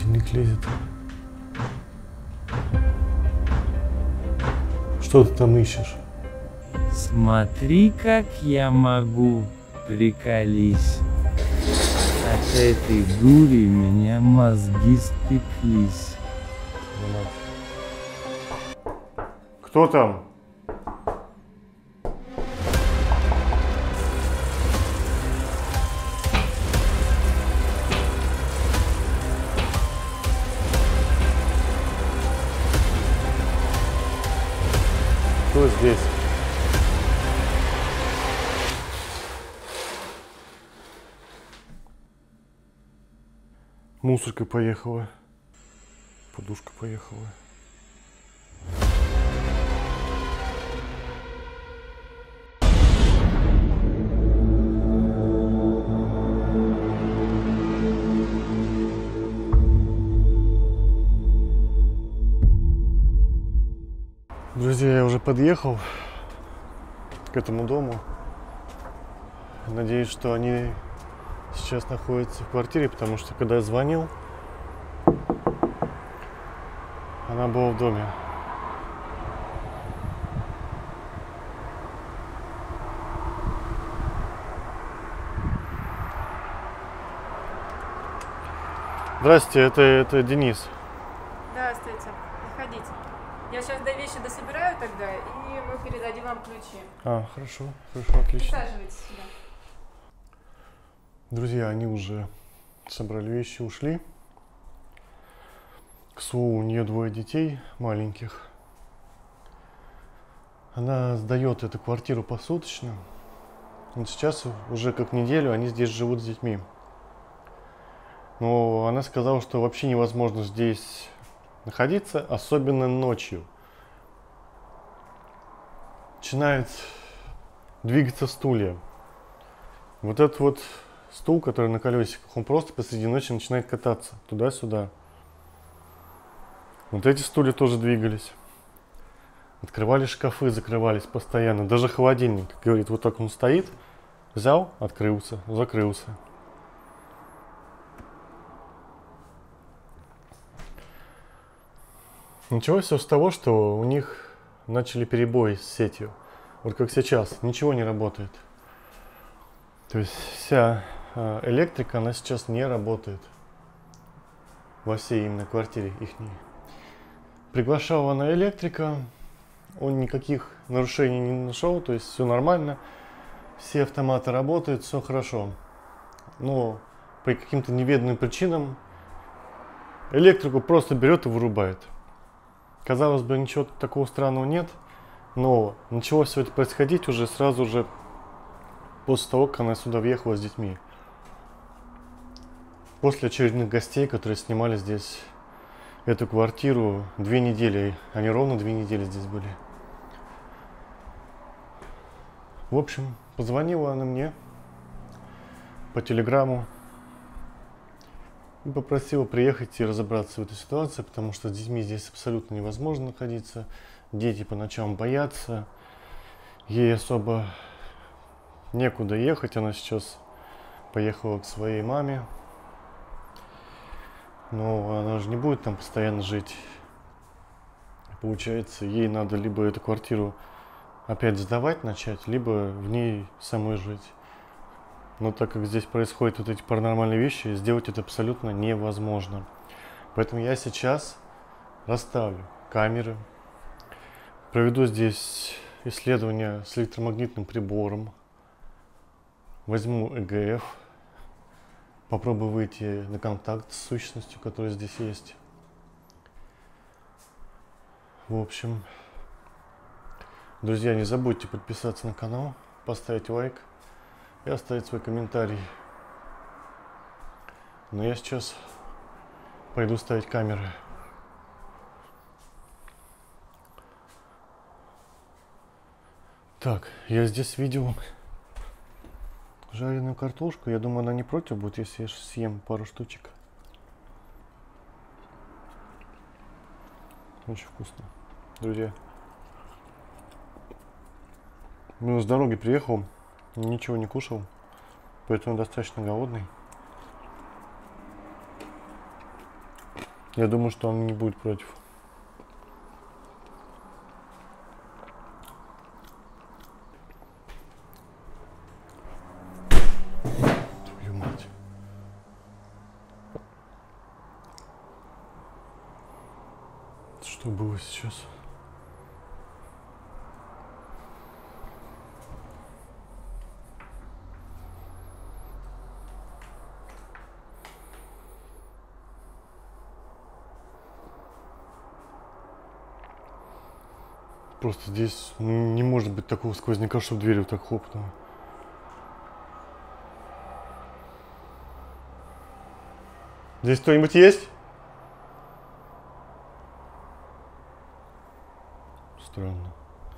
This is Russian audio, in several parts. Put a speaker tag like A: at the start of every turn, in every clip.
A: Холодильник лезет. Что ты там ищешь?
B: Смотри, как я могу, приколись. От этой дури меня мозги спеклись.
A: Кто там? Кто здесь? Мусорка поехала. Подушка поехала. Друзья, я уже подъехал к этому дому. Надеюсь, что они сейчас находятся в квартире, потому что когда я звонил, она была в доме. Здрасте, это Денис.
C: Здравствуйте, заходите. Я сейчас вещи дособираю тогда, и мы передадим вам ключи.
A: Хорошо, отлично.
C: Присаживайтесь сюда.
A: Друзья, они уже собрали вещи, ушли. К слову, у нее 2 детей маленьких. Она сдает эту квартиру посуточно. И сейчас уже как неделю они здесь живут с детьми. Но она сказала, что вообще невозможно здесь находиться, особенно ночью. Начинает двигаться стулья. Вот этот вот стул, который на колесиках, он просто посреди ночи начинает кататься туда-сюда. Вот эти стулья тоже двигались. Открывали шкафы, закрывались постоянно. Даже холодильник, говорит, вот так он стоит, взял, открылся, закрылся. Началось все с того, что у них начали перебои с сетью. Вот как сейчас, ничего не работает. То есть вся электрика, она сейчас не работает во всей именно квартире ихней. Приглашала она электрика, он никаких нарушений не нашел, то есть все нормально, все автоматы работают, все хорошо. Но по каким-то неведомым причинам электрику просто берет и вырубает. Казалось бы, ничего такого странного нет, но начало все это происходить уже сразу же после того, как она сюда въехала с детьми. После очередных гостей, которые снимали здесь эту квартиру 2 недели, они ровно 2 недели здесь были. В общем, позвонила она мне по телеграмму и попросила приехать и разобраться в этой ситуации, потому что с детьми здесь абсолютно невозможно находиться. Дети по ночам боятся, ей особо некуда ехать, она сейчас поехала к своей маме. Но она же не будет там постоянно жить. Получается, ей надо либо эту квартиру опять сдавать начать, либо в ней самой жить. Но так как здесь происходят вот эти паранормальные вещи, сделать это абсолютно невозможно. Поэтому я сейчас расставлю камеры, проведу здесь исследование с электромагнитным прибором, возьму ЭГФ, попробую выйти на контакт с сущностью, которая здесь есть. В общем, друзья, не забудьте подписаться на канал, поставить лайк и оставить свой комментарий. Но я сейчас пойду ставить камеры. Так, я здесь видел жареную картошку. Я думаю, она не против будет, если я съем пару штучек. Очень вкусно, друзья. Ну, с дороги приехал, ничего не кушал, поэтому достаточно голодный. Я думаю, что он не будет против. Твою мать. Что было сейчас? Просто здесь не может быть такого сквозняка, чтобы дверь вот так хлопнула. Здесь кто-нибудь есть? Странно.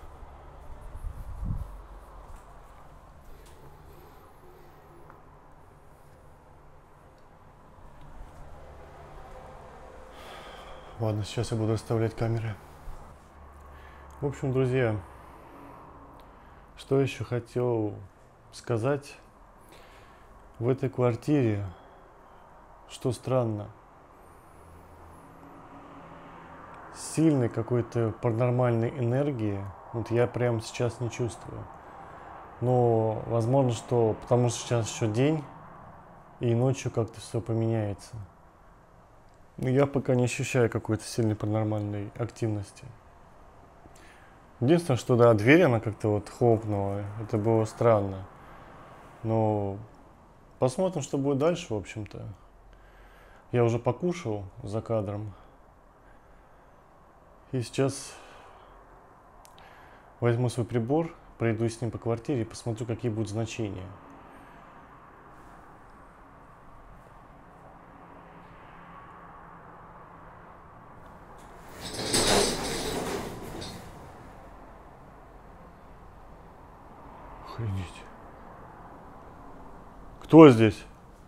A: Ладно, сейчас я буду расставлять камеры. В общем, друзья, что еще хотел сказать. В этой квартире, что странно, сильной какой-то паранормальной энергии вот я прямо сейчас не чувствую. Но возможно, что потому что сейчас еще день, и ночью как-то все поменяется. Но я пока не ощущаю какой-то сильной паранормальной активности. Единственное, что да, дверь она как-то вот хлопнула, это было странно. Но посмотрим, что будет дальше, в общем-то. Я уже покушал за кадром. И сейчас возьму свой прибор, пройдусь с ним по квартире и посмотрю, какие будут значения. Охренеть. Кто здесь?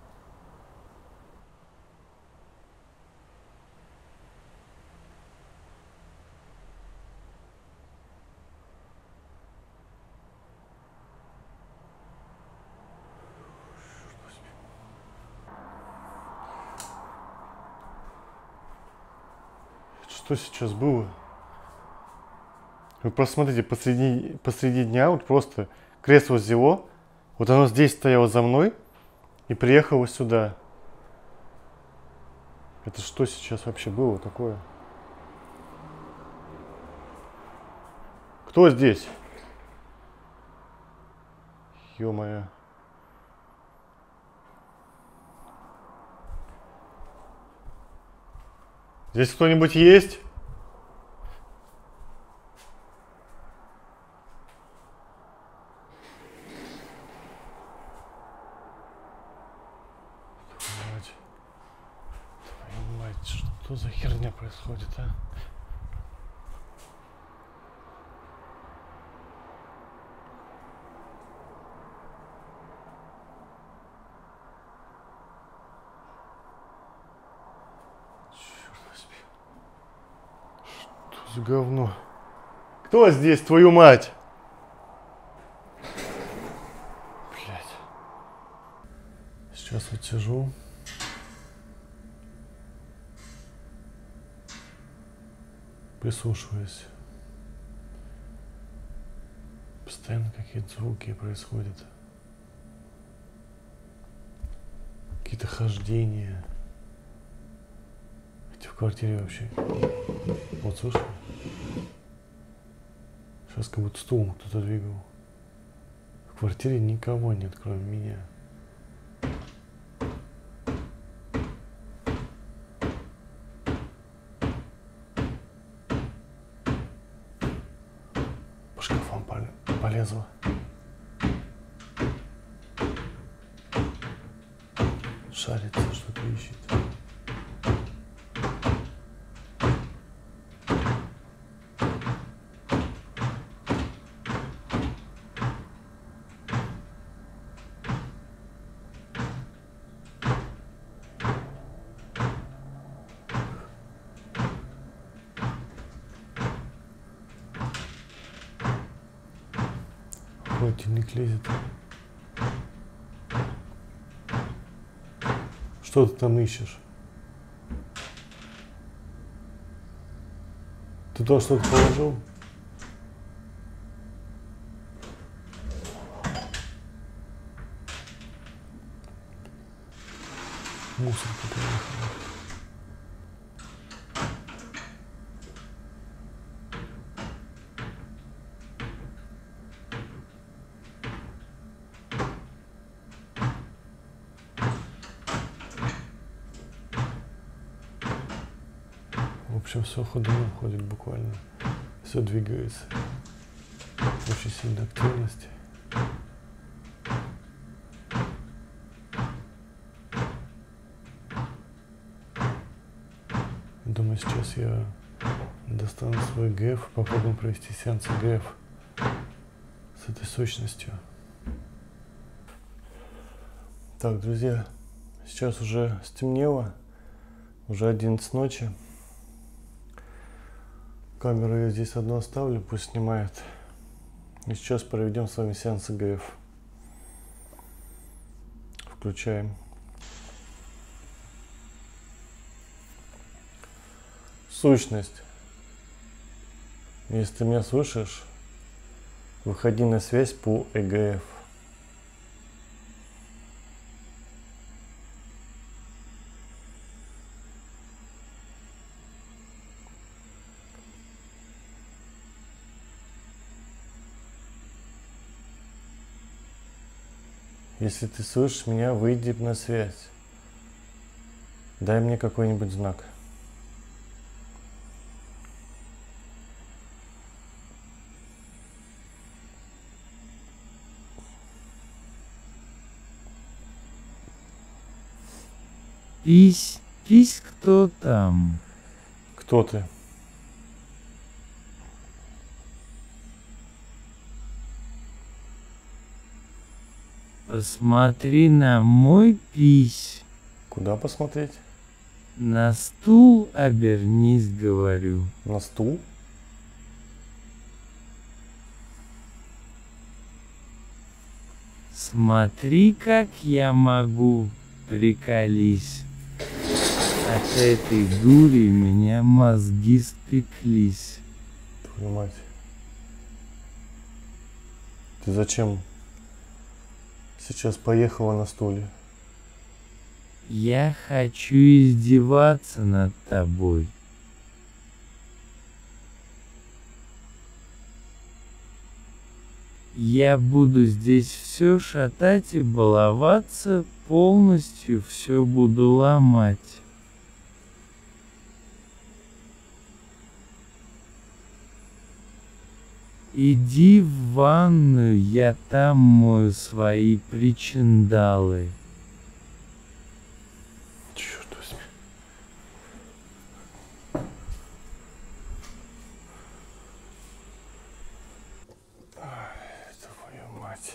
A: Что сейчас было? Вы посмотрите, посреди дня вот просто кресло взяло, вот оно здесь стояло за мной и приехало сюда. Это что сейчас вообще было такое? Кто здесь? Ё-моё. Здесь кто-нибудь есть? Твою мать, что за херня происходит, а? Что за говно? Кто здесь, твою мать? Блять. Сейчас вот сижу. Прислушиваюсь. Постоянно какие-то звуки происходят. Какие-то хождения. Хотя в квартире вообще. Вот слышали? Сейчас как будто стул кто-то двигал. В квартире никого нет, кроме меня. По шкафам полезла. Шарится, что-то ищет. Холодильник лезет. Что ты там ищешь? Ты туда что-то положил? Мусорка приехала. В общем, все ходуном ходит буквально. Все двигается. Очень сильная активность. Думаю, сейчас я достану свой ГФ, попробуем провести сеанс ГФ с этой сущностью. Так, друзья, сейчас уже стемнело, уже 11 ночи. Камеру я здесь одну оставлю, пусть снимает. И сейчас проведем с вами сеанс ГФ. Включаем. Сущность. Если ты меня слышишь, выходи на связь по ЭГФ. Если ты слышишь меня, выйди на связь. Дай мне какой-нибудь знак.
B: Пись, пись, кто там?
A: Кто ты?
B: Посмотри на мой пись.
A: Куда посмотреть?
B: На стул обернись, говорю.
A: На стул?
B: Смотри, как я могу, приколись. От этой дури у меня мозги спеклись.
A: Твою мать. Ты зачем сейчас поехала на стуле?
B: Я хочу издеваться над тобой. Я буду здесь все шатать и баловаться, полностью все буду ломать. Иди в ванную, я там мою свои причиндалы.
A: Черт возьми. Ай, твою мать.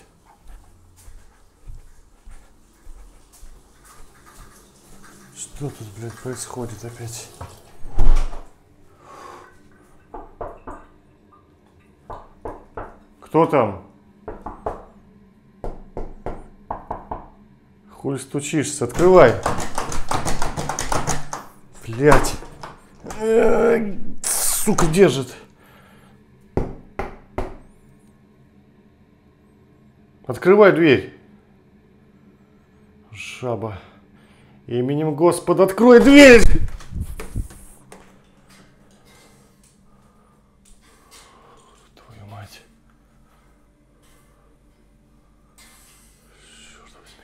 A: Что тут, блядь, происходит опять? Кто там? Хуй стучишься, открывай. Блять. Сука, держит. Открывай дверь. Жаба. Именем Господа, открой дверь! Твою мать. Черт возьми.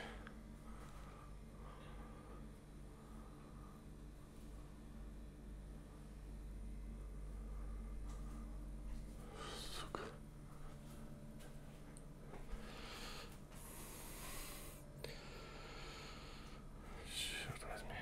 A: Сука. Черт возьми.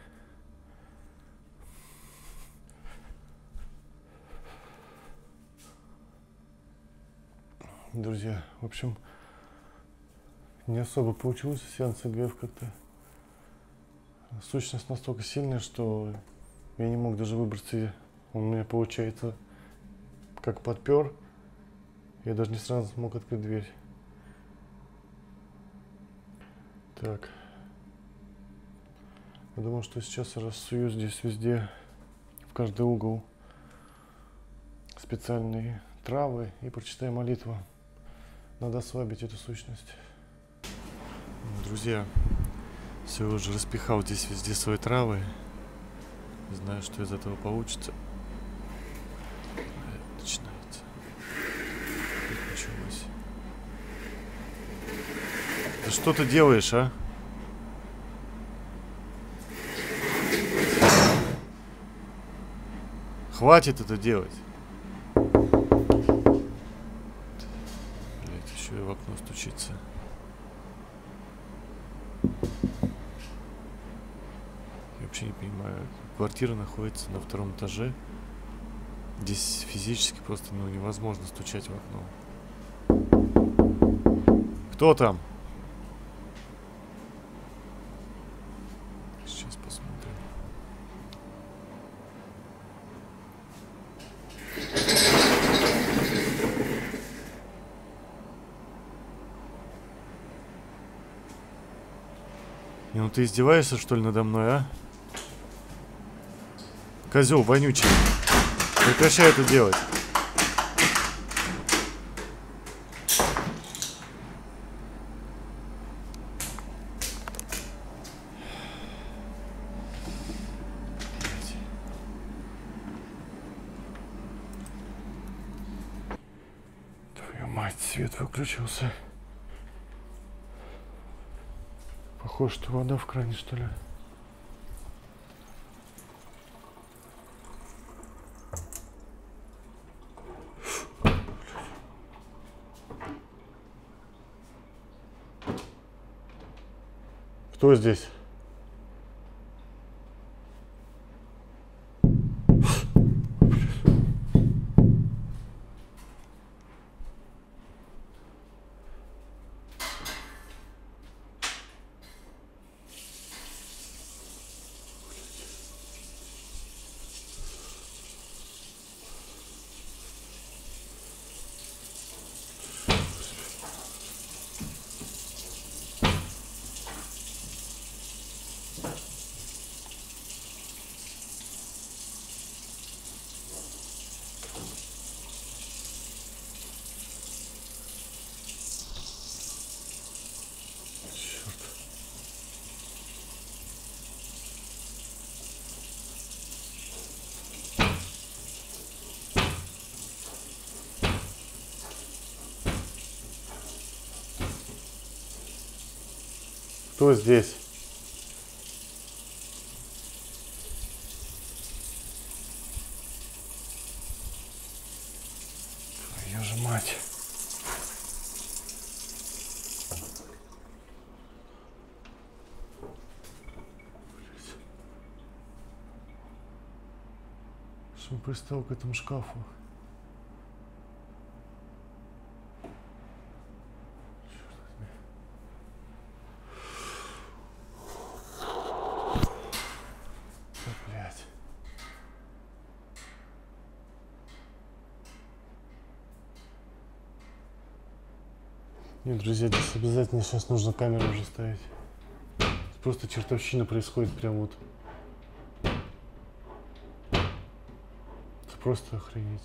A: Друзья, в общем, не особо получилось сеанс ЭГФ как-то. Сущность настолько сильная, что я не мог даже выбраться. Он у меня, получается, как подпер. Я даже не сразу смог открыть дверь. Так. Я думаю, что сейчас я рассую здесь везде, в каждый угол специальные травы и прочитай молитву. Надо ослабить эту сущность. Друзья, все, уже распихал здесь везде свои травы. Не знаю, что из этого получится. Начинается. Началось. Да что ты делаешь, а? Хватит это делать. Блять, еще и в окно стучится. Я вообще не понимаю. Квартира находится на 2-м этаже. Здесь физически просто невозможно стучать в окно. Кто там? Сейчас посмотрим. Ну ты издеваешься, что ли, надо мной, а? Козел вонючий. Прекращай это делать. Твою мать, свет выключился. Похоже, что вода в кране, что ли. Кто здесь? Кто здесь? Твою же мать. Что он пристал к этому шкафу? Нет, друзья, здесь обязательно сейчас нужно камеру уже ставить. Просто чертовщина происходит прям вот. Это просто охренеть.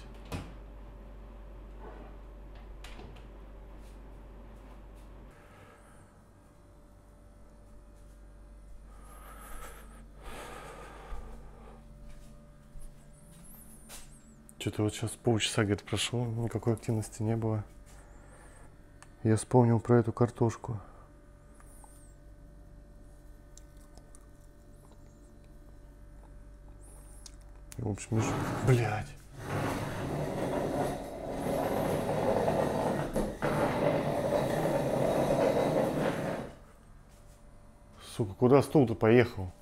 A: Что-то вот сейчас полчаса где-то прошло, никакой активности не было. Я вспомнил про эту картошку. В общем, блядь. Сука, куда стул-то поехал?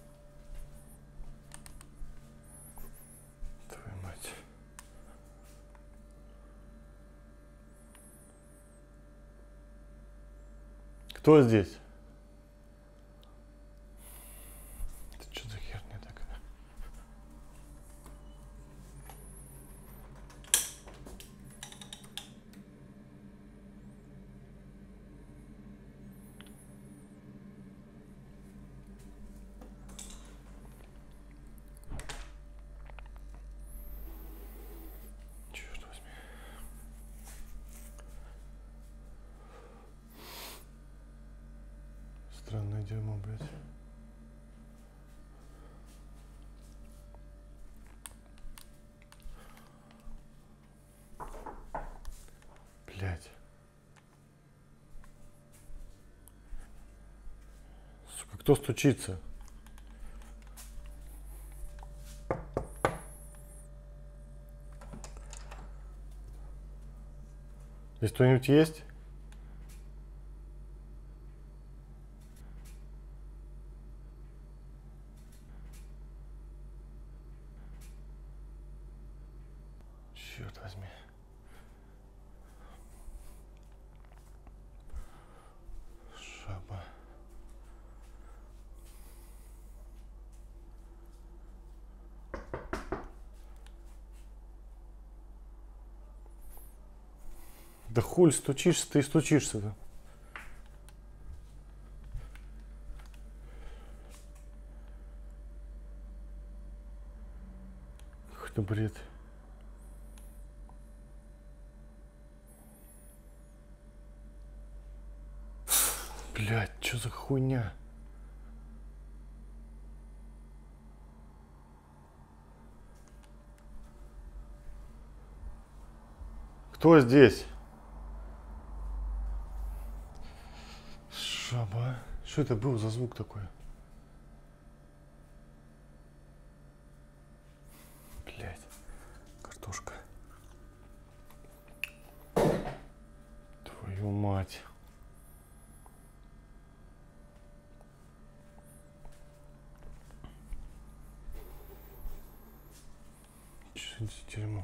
A: Твою мать. Кто здесь? Это что за херня такая? Черт. дерьмо, блядь. Блядь. Сука, кто стучится? Здесь кто-нибудь есть? Черт возьми. Шаба. Да хуй стучишься, ты и стучишься-то. Какой-то бред. Блядь, что за хуйня? Кто здесь? Шаба. Что это был за звук такой? Блядь. Картошка. Твою мать. Что это за дерьмо?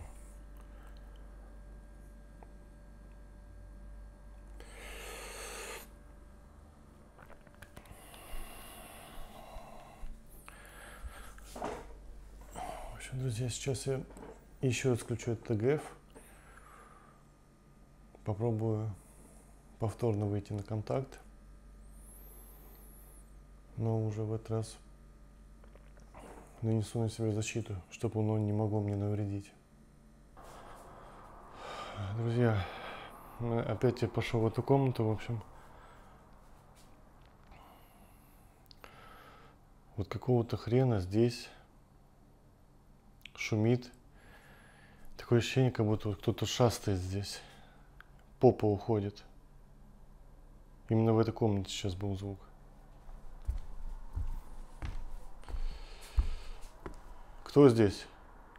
A: В общем, друзья, сейчас я еще раз включу этот ТГФ. Попробую повторно выйти на контакт. Но уже в этот раз нанесу на себя защиту, чтобы оно не могло мне навредить. Друзья, опять я пошел в эту комнату, в общем. Вот какого-то хрена здесь шумит. Такое ощущение, как будто вот кто-то шастает здесь. По полу ходит. Именно в этой комнате сейчас был звук. Кто здесь?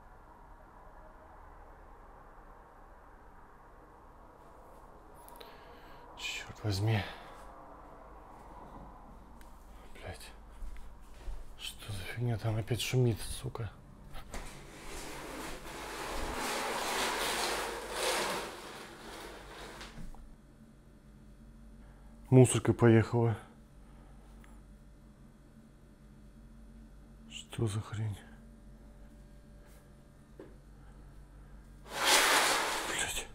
A: Черт возьми. Блять. Что за фигня там опять шумит, сука? Мусорка поехала. Что за хрень? Блять.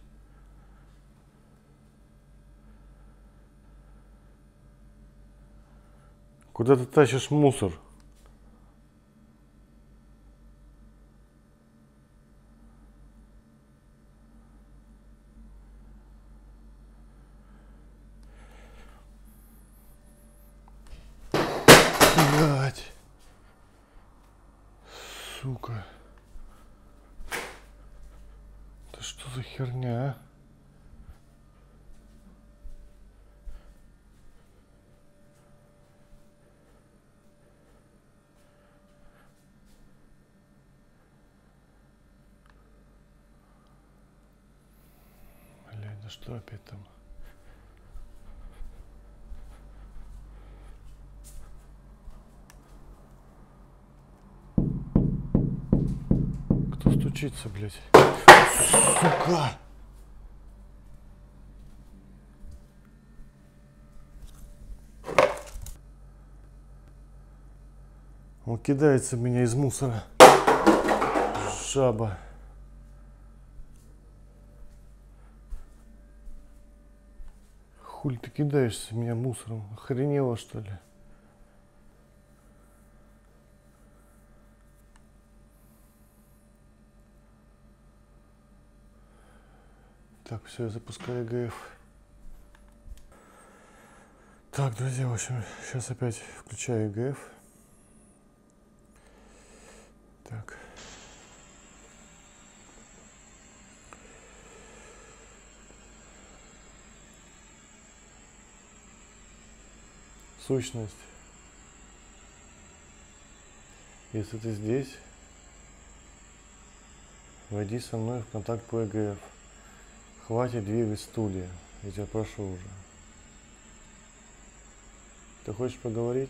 A: Куда ты тащишь мусор? Блять. Сука. Это что за херня, а? Блять, да что опять там? Кто стучится, блять? Сука! Он кидается в меня из мусора. Жаба. Хуй ты кидаешься в меня мусором? Охренела, что ли? Так, все, я запускаю ГФ. Так, друзья, в общем, сейчас опять включаю EGF. Так. Сущность. Если ты здесь, войди со мной в контакт по EGF. Хватит двигать стулья, я тебя прошу уже. Ты хочешь поговорить?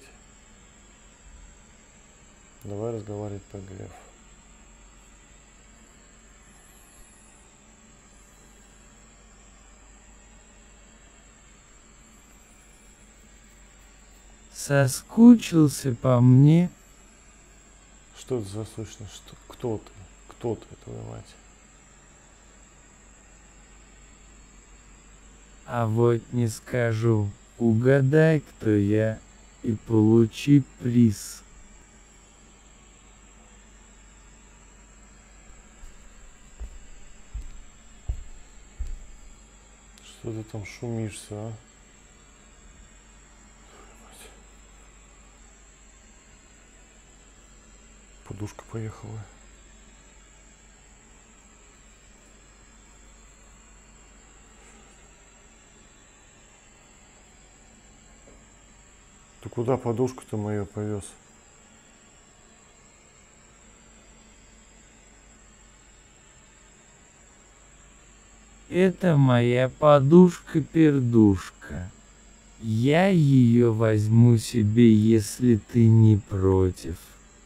A: Давай разговаривать по EGF.
B: Соскучился по мне?
A: Что это за сущность? Кто ты? Кто ты, твою мать?
B: А вот не скажу. Угадай, кто я, и получи приз.
A: Что ты там шумишься, а? Подушка поехала. Ты куда подушку-то мою повез?
B: Это моя подушка-пердушка. Я ее возьму себе, если ты не против.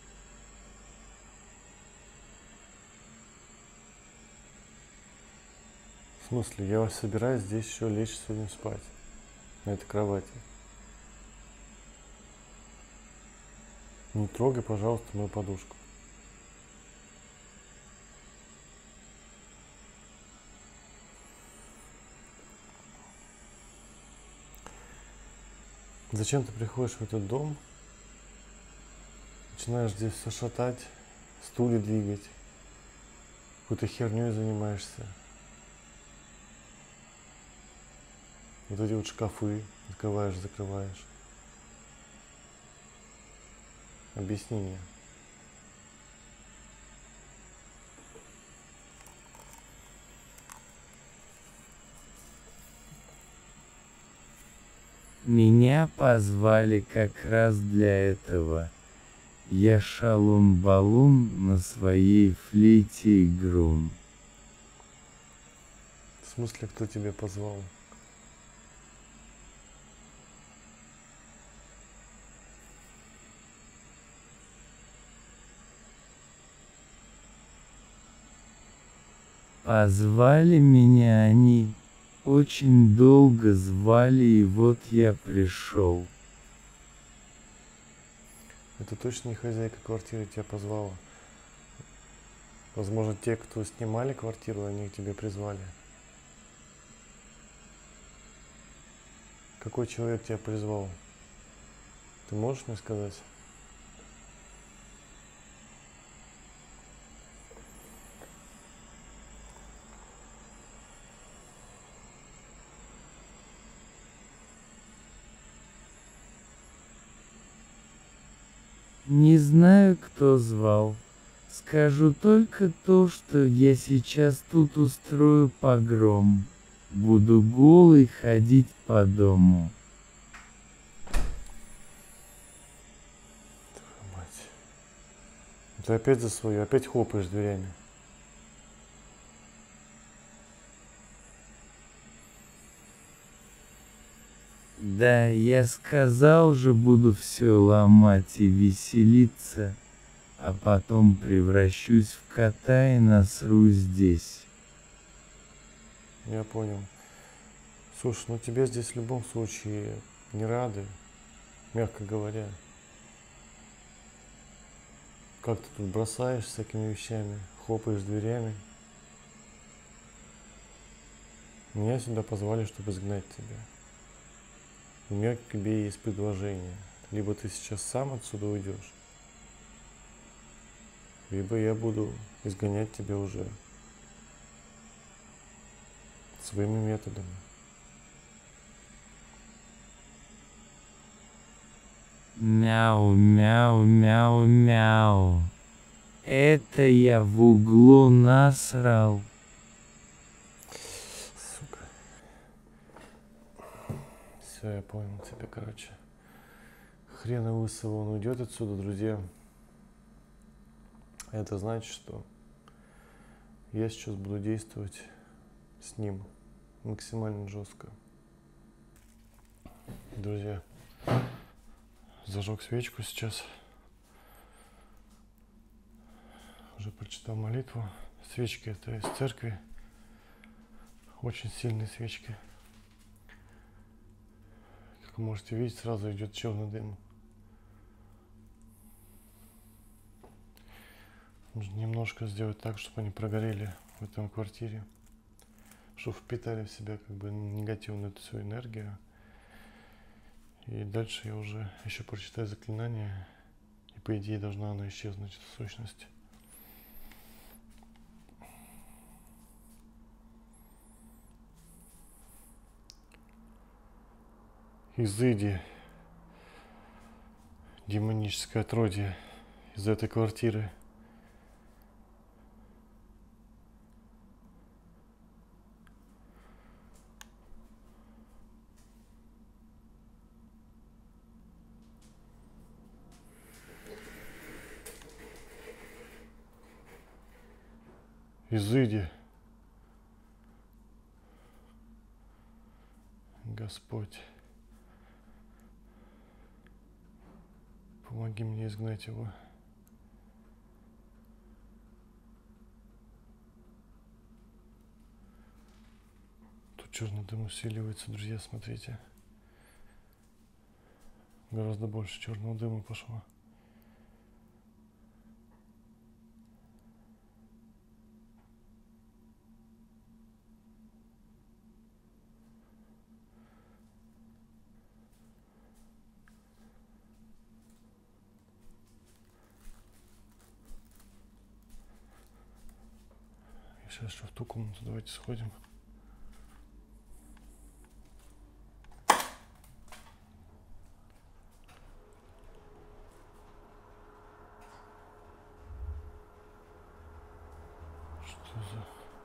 A: В смысле, я собираюсь здесь еще лечь сегодня спать. На этой кровати. Не трогай, пожалуйста, мою подушку. Зачем ты приходишь в этот дом? Начинаешь здесь все шатать, стулья двигать, какой-то херней занимаешься. Вот эти вот шкафы открываешь, закрываешь. Объясни мне.
B: Меня позвали как раз для этого. Я шалун-балун на своей флейте игрун.
A: В смысле, кто тебя позвал?
B: Позвали меня они. Очень долго звали, и вот я пришел.
A: Это точно не хозяйка квартиры тебя позвала? Возможно, те, кто снимали квартиру, они к тебе призвали. Какой человек тебя призвал? Ты можешь мне сказать?
B: Не знаю, кто звал. Скажу только то, что я сейчас тут устрою погром. Буду голый ходить по дому.
A: Мать. Ты опять за свое, опять хлопаешь дверями.
B: Да, я сказал же, буду все ломать и веселиться, а потом превращусь в кота и насру здесь.
A: Я понял. Слушай, ну тебе здесь в любом случае не рады, мягко говоря. Как ты тут бросаешь всякими вещами, хлопаешь дверями. Меня сюда позвали, чтобы изгнать тебя. У меня к тебе есть предложение. Либо ты сейчас сам отсюда уйдешь, либо я буду изгонять тебя уже своими методами.
B: Мяу, мяу, мяу, мяу. Это я в углу насрал.
A: Сука. Все, я понял тебя, короче. Хрена лысого, он уйдет отсюда, друзья. Это значит, что я сейчас буду действовать с ним максимально жестко. Друзья, зажег свечку сейчас. Уже прочитал молитву. Свечки это из церкви. Очень сильные свечки. Как вы можете видеть, сразу идет черный дым. Нужно немножко сделать так, чтобы они прогорели в этом квартире. Чтобы впитали в себя как бы негативную эту всю энергию. И дальше я уже еще прочитаю заклинание. И по идее должна оно исчезнуть в сущности. Изыди, демоническое отродье из этой квартиры. Изыди, Господь, помоги мне изгнать его. Тут черный дым усиливается, друзья, смотрите. Гораздо больше черного дыма пошло. Сейчас еще в ту комнату давайте сходим. Что за...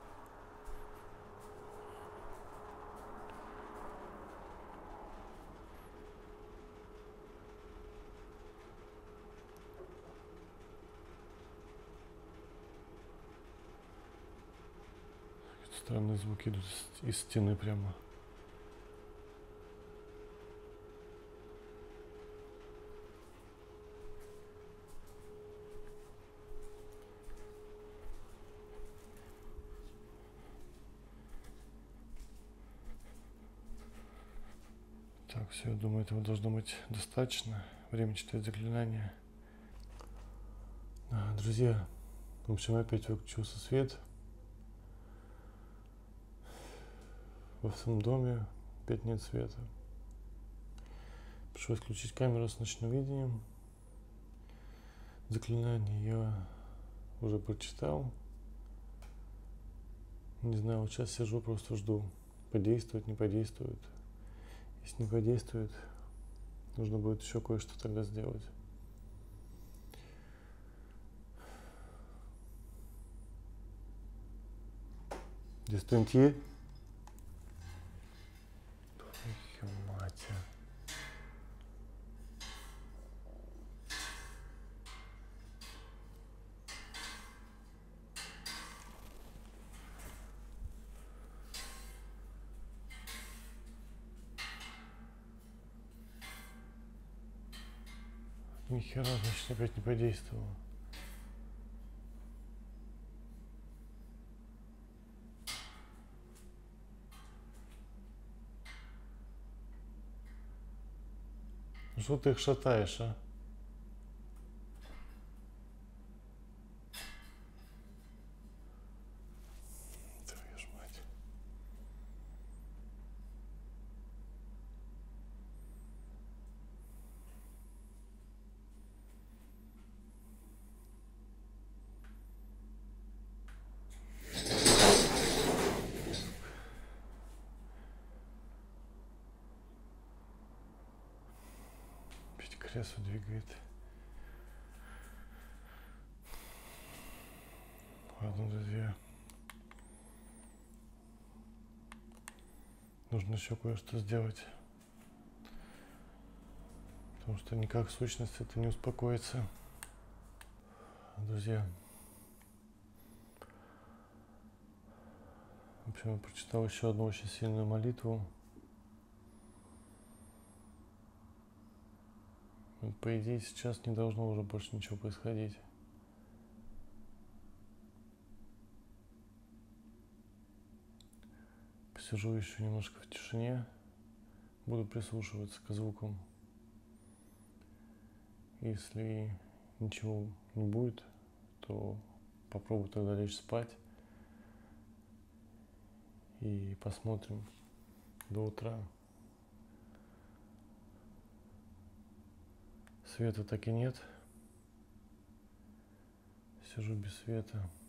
A: Странные звуки идут из стены прямо. Так, все, я думаю, этого должно быть достаточно. Время читать заклинание. Друзья, в общем, опять выключился свет. Во всем доме опять нет света. Пришлось включить камеру с ночным видением. Заклинание я уже прочитал. Не знаю, вот сейчас сижу, просто жду. Подействует, не подействует. Если не подействует, нужно будет еще кое-что тогда сделать. Дистантье. Твою мать. Нихера, значит, опять не подействовало. Что ты их шатаешь, а? Твою ж мать. Опять кресло двигает. Ладно, друзья. Нужно еще кое-что сделать. Потому что никак сущность это не успокоится. Друзья. В общем, я прочитал еще одну очень сильную молитву. По идее, сейчас не должно уже больше ничего происходить. Посижу еще немножко в тишине. Буду прислушиваться к звукам. Если ничего не будет, то попробую тогда лечь спать. И посмотрим до утра. Света так и нет. Сижу без света.